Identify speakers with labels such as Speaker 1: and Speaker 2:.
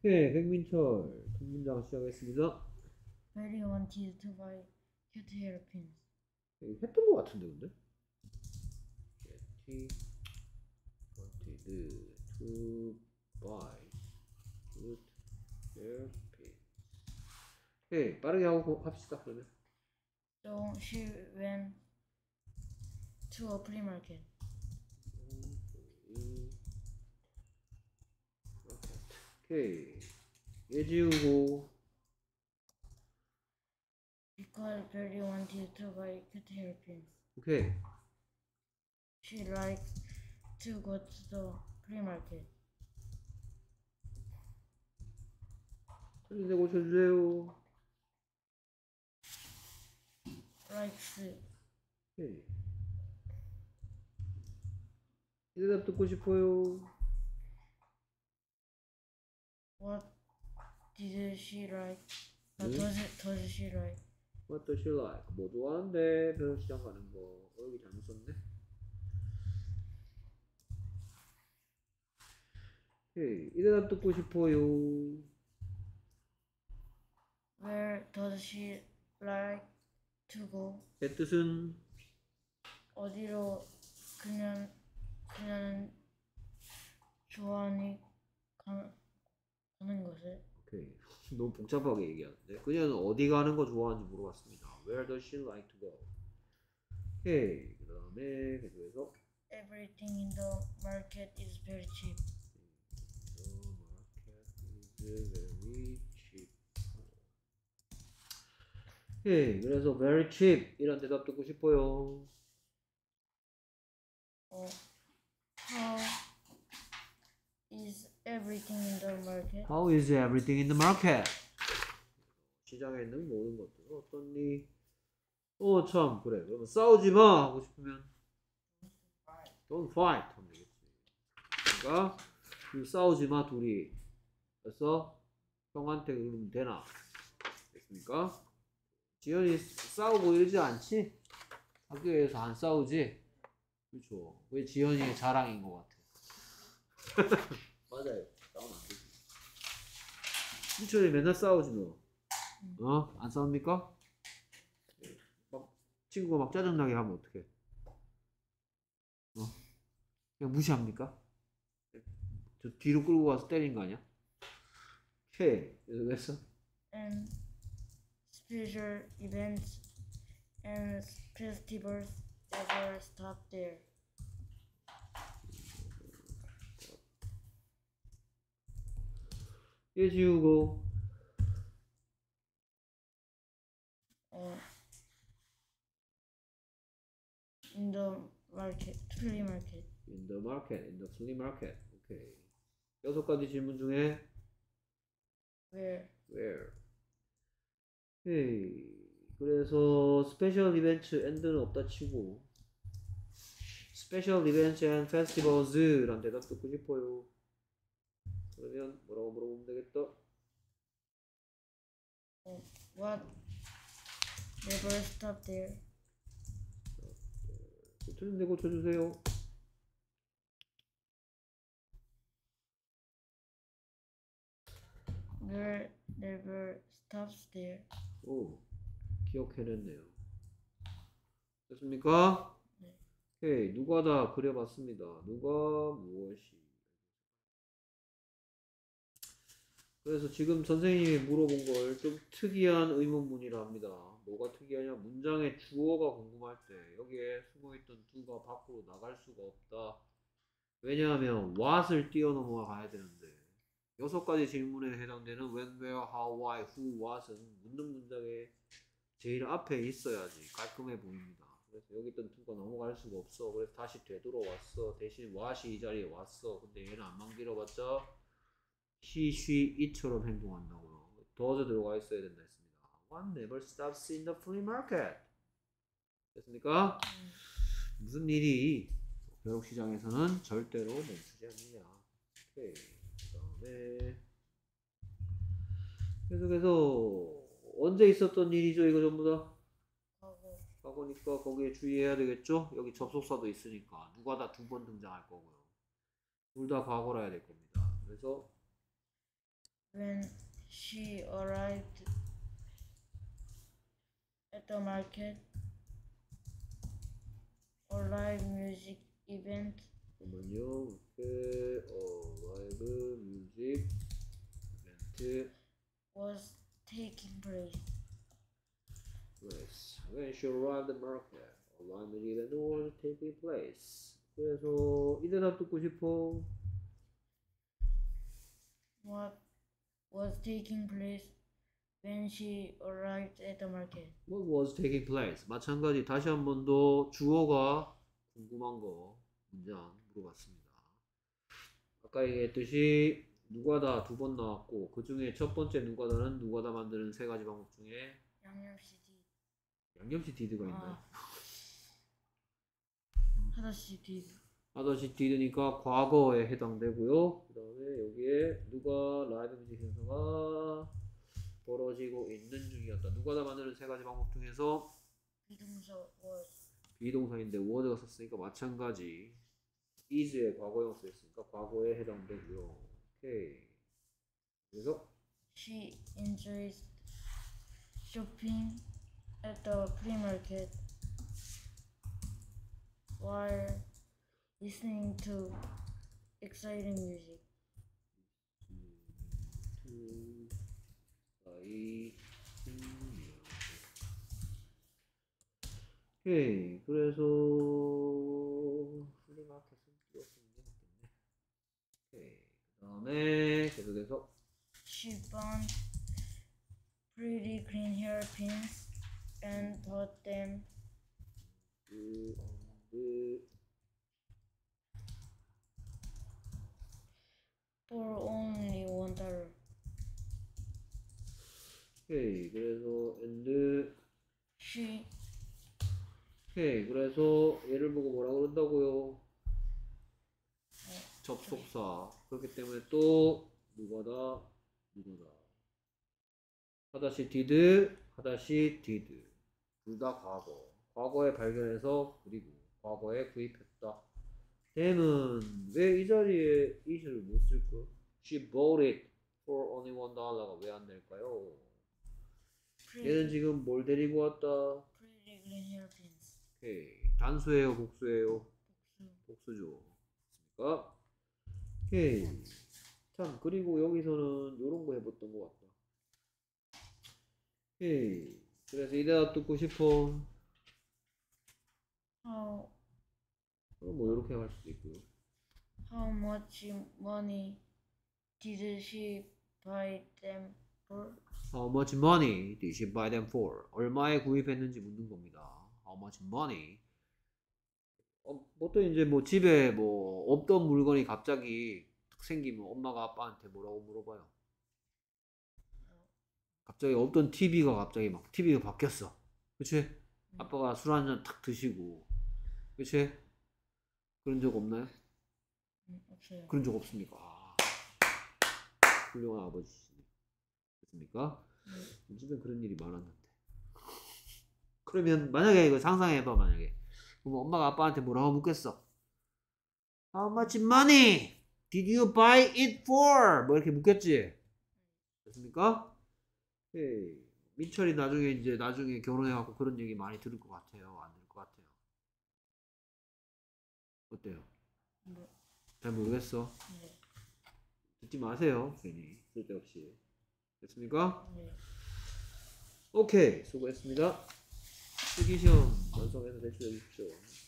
Speaker 1: 오케이, 백민철. 첫 문장 시작하겠습니다.
Speaker 2: Very wanted to buy cute hairpins.
Speaker 1: 했던 것 같은데, 근데? He wanted to buy good hairpins. 오케이, 빠르게 하고 합시다, 그러면.
Speaker 2: So she went to a flea market.
Speaker 1: 오케이. 얘 지우고.
Speaker 2: Because Berry wanted to buy cute hairpins.
Speaker 1: 오케이.
Speaker 2: She liked to go to the flea market.
Speaker 1: 틀린데 고쳐주세요.
Speaker 2: Likes.
Speaker 1: 오케이. 이 대답 듣고 싶어요.
Speaker 2: What did she like?
Speaker 1: 응?
Speaker 2: Does she like?
Speaker 1: What does she like? 뭐 좋아하는데? 변호 시장 가는 거. 여기 잘못 썼네. 오케이. 이 대답 듣고 싶어요.
Speaker 2: Where does she like to go?
Speaker 1: 의 뜻은
Speaker 2: 어디로 그녀는 좋아하니 가는 것을?
Speaker 1: 오케이. 너무 복잡하게 얘기하는데 그녀는 어디 가는 거 좋아하는지 물어봤습니다. Where does she like to go? 오케이. 그 다음에 계속해서
Speaker 2: Everything in the market is very cheap.
Speaker 1: The market is very cheap. 오케이. 그래서 very cheap 이런 대답 듣고 싶어요.
Speaker 2: How is everything in the market?
Speaker 1: How is everything in the market? 시장에 있는 모든 것들 어떻니? 참 그래. 그러면 싸우지 마 하고 싶으면 don't fight 하면 되겠지. 그러니까 싸우지 마 둘이. 그래서 형한테 그러면 되나? 됐습니까? 지연이 싸우고 이러지 않지? 학교에서 안 싸우지? 그렇죠. 그게 지연이의 자랑인 것 같아. 맞아요. 싸우면 안 되지. 민철이 맨날 싸우지 너. 안 싸웁니까? 막 친구가 막 짜증나게 하면 어떡해? 그냥 무시합니까? 저 뒤로 끌고 가서 때린 거 아니야? 오케이. 그래서
Speaker 2: And special events and festivals never stop there.
Speaker 1: 얘 지우고
Speaker 2: In the market, flea market.
Speaker 1: in the market, in the flea market. 오케이. 6가지 질문 중에
Speaker 2: Where?
Speaker 1: 오케이. 그래서 스페셜 이벤트 and는 없다 치고 스페셜 이벤트 and festivals란 대답 듣고 싶어요. 그러면 뭐라고 물어보면 되겠다.
Speaker 2: What never stop there.
Speaker 1: 틀린데 고쳐주세요.
Speaker 2: Where never stops there.
Speaker 1: 오, 기억해냈네요. 됐습니까?
Speaker 2: 네.
Speaker 1: 오케이, 누가 다 그려봤습니다. 누가 무엇이. 그래서 지금 선생님이 물어본 걸 좀 특이한 의문문이라 합니다. 뭐가 특이하냐? 문장의 주어가 궁금할 때 여기에 숨어있던 do가 밖으로 나갈 수가 없다. 왜냐하면 what을 뛰어넘어 가야 되는데 6가지 질문에 해당되는 when, where, how, why, who, what은 묻는 문장의 제일 앞에 있어야지 깔끔해 보입니다. 그래서 여기 있던 do가 넘어갈 수가 없어. 그래서 다시 되돌아왔어. 대신 what이 이 자리에 왔어. 근데 얘는 안만 길어봤자 he, she, it처럼 행동한다고요. does 들어가 있어야 된다 했습니다. One never stops in the flea market. 됐습니까? 무슨 일이 벼룩시장에서는 절대로 멈추지 않느냐. 오케이. 그 다음에 계속해서 언제 있었던 일이죠? 이거 전부 다? 과거니까 거기에 주의해야 되겠죠? 여기 접속사도 있으니까 누가 다 2번 등장할 거고요. 둘 다 과거라 해야 될 겁니다. 그래서
Speaker 2: when she arrived at the market, a live music event
Speaker 1: 잠깐만요. 이렇게 라이브 뮤직 이벤트
Speaker 2: was taking place.
Speaker 1: place. When she arrived at the market, a live music event was taking place. 그래서 이 대답 듣고 싶어.
Speaker 2: What was taking place when she arrived at the market?
Speaker 1: What was taking place? 마찬가지 다시 한 번 더 주어가 궁금한 거 문장 물어봤습니다. 아까 얘기했듯이 누가다 두 번 나왔고 그 중에 첫 번째 누가다는 누가다 만드는 세 가지 방법 중에
Speaker 2: 양념시 did.
Speaker 1: 양념시 did가 있나요?
Speaker 2: 하다시 did.
Speaker 1: 하다시 did니까 과거에 해당되고요. 그 다음에 여기에 누가 라이브 뮤직 행사가 벌어지고 있는 중이었다. 누가다 만드는 세 가지 방법 중에서
Speaker 2: 비동사 was.
Speaker 1: 비동사인데 word가 썼으니까 마찬가지 is의 과거형 쓰였으니까 과거에 해당되고요. 오케이. 그래서
Speaker 2: She enjoys shopping at the flea market while listening to exciting music.
Speaker 1: 오케이. 그래서 플리마켓은 띄웠으면 되겠네. 오케이. 그 다음에 계속해서
Speaker 2: She found pretty green hairpins and bought them for only $1.
Speaker 1: 오케이. 그래서 and
Speaker 2: She
Speaker 1: 오케이. 그래서 얘를 보고 뭐라 그런다고요? 접속사. 그렇기 때문에 또 누가다 하다시 did 하다시 did 둘 다 과거. 과거에 발견해서 그리고 과거에 구입했다. 걔는 왜 이 자리에 it을 못 쓸까? She bought it for only $1가 왜 안 될까요? 얘는 지금 뭘 데리고 왔다?
Speaker 2: pretty green hairpins.
Speaker 1: 오케이. 단수예요, 복수예요? 복수죠. 됐습니까? 오케이. 참, 그리고 여기서는 요런 거 해봤던 것 같다. 오케이. 그래서 이 대답 듣고 싶어. 뭐 이렇게 할 수도 있고요.
Speaker 2: How much money did she buy them for?
Speaker 1: How much money did she buy them for? 얼마에 구입했는지 묻는 겁니다. How much money? 보통 이제 뭐 집에 뭐 없던 물건이 갑자기 탁 생기면 엄마가 아빠한테 뭐라고 물어봐요? 갑자기 없던 TV가 갑자기 막 TV가 바뀌었어. 그치? 아빠가 술 한 잔 탁 드시고. 그치? 그런 적 없나요?
Speaker 2: 없어요.
Speaker 1: 그런 적 없습니까? 훌륭한 아버지십니다. 됐습니까? 요즘엔 그런 일이 많았는데. 그러면 만약에 이거 상상해봐. 만약에 그럼 엄마가 아빠한테 뭐라고 묻겠어? How much money did you buy it for? 뭐 이렇게 묻겠지? 됐습니까? 예. 민철이 나중에 결혼해갖고 그런 얘기 많이 들을 것 같아요? 안 들을 것 같아요? 어때요?
Speaker 2: 뭐,
Speaker 1: 잘 모르겠어.
Speaker 2: 네.
Speaker 1: 듣지 마세요. 괜히 쓸데없이. 됐습니까?
Speaker 2: 네.
Speaker 1: 오케이. 수고했습니다. 쓰기 시험 완성해서 제출해 주십시오.